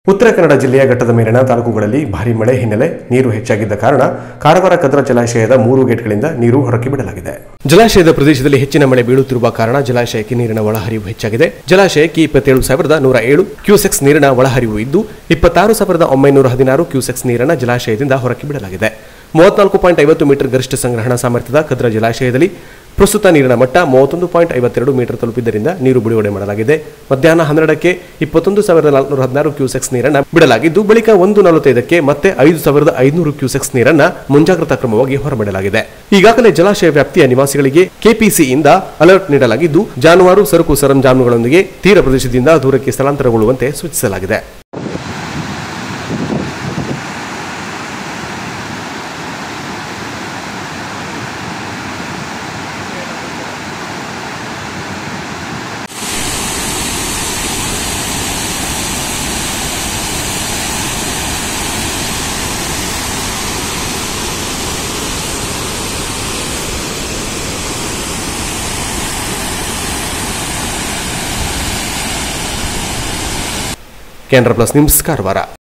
ಉತ್ತರ ಕನ್ನಡ ಜಿಲ್ಲೆಯ ಘಟ್ಟದ ಮೇಲಿನ ತಾಲೂಕುಗಳಲ್ಲಿ ಭಾರೀ ಮಳೆ ಹಿನ್ನೆಲೆ ನೀರು ಹೆಚ್ಚಾಗಿದ್ದ ಕಾರಣ ಕಾರವಾರ ಕದ್ರಾ ಜಲಾಶಯದ 3 ಗೇಟ್ಗಳಿಂದ ನೀರು ಹೊರಕ್ಕೆ ಬಿಡಲಾಗಿದೆ. ಜಲಾಶಯದ ಪ್ರದೇಶದಲ್ಲಿ ಹೆಚ್ಚಿನ ಮಳೆ ಬೀಳುತ್ತಿರುವ ಕಾರಣ ಜಲಾಶಯಕ್ಕೆ ನೀರಿನ ಒಳಹರಿವು ಹೆಚ್ಚಾಗಿದೆ. ಜಲಾಶಯಕ್ಕೆ 27,107 ಕ್ಯೂಸೆಕ್ಸ್ ನೀರಿನ ಒಳಹರಿವು ಇದ್ದು 26,916 ಕ್ಯೂಸೆಕ್ಸ್ ನೀರನ್ನು ಜಲಾಶಯದಿಂದ ಹೊರಕ್ಕೆ ಬಿಡಲಾಗಿದೆ. 34.50 ಮೀಟರ್ ಗರಿಷ್ಠ ಸಂಗ್ರಹಣಾ ಸಾಮರ್ಥ್ಯದ ಕದ್ರಾ ಜಲಾಶಯದಲ್ಲಿ ಪ್ರಸ್ತುತ ನೀರಿನ ಮಟ್ಟ 31.52 ಮೀಟರ್ ತಲುಪಿದ್ದರಿಂದ ನೀರು ಬಿಡುಗಡೆ ಮಾಡಲಾಗಿದೆ. ಮಧ್ಯಾಹ್ನ 12ಕ್ಕೆ 21,416 ಕ್ಯೂಸೆಕ್ಸ್ ನೀರನ್ನು ಬಿಡಲಾಗಿದ್ದು ಬಳಿಕ 1:45ಕ್ಕೆ ಮತ್ತೆ 5,500 ಕ್ಯೂಸೆಕ್ಸ್ ನೀರನ್ನು ಮುಂಜಾಗ್ರತಾ ಕ್ರಮವಾಗಿ ಹೊರಬಿಡಲಾಗಿದೆ. ಈಗಾಗಲೇ ಜಲಾಶಯ ವ್ಯಾಪ್ತಿಯ ನಿವಾಸಿಗಳಿಗೆ ಕೆಪಿಸಿಯಿಂದ ಅಲರ್ಟ್ ನೀಡಲಾಗಿದ್ದು ಜಾನುವಾರು ಸರಕು ಸರಂಜಾಮುಗಳೊಂದಿಗೆ ತೀರ ಪ್ರದೇಶದಿಂದ ದೂರಕ್ಕೆ ಸ್ಥಳಾಂತರಗೊಳ್ಳುವಂತೆ ಸೂಚಿಸಲಾಗಿದೆ. Canara plus news Karwar.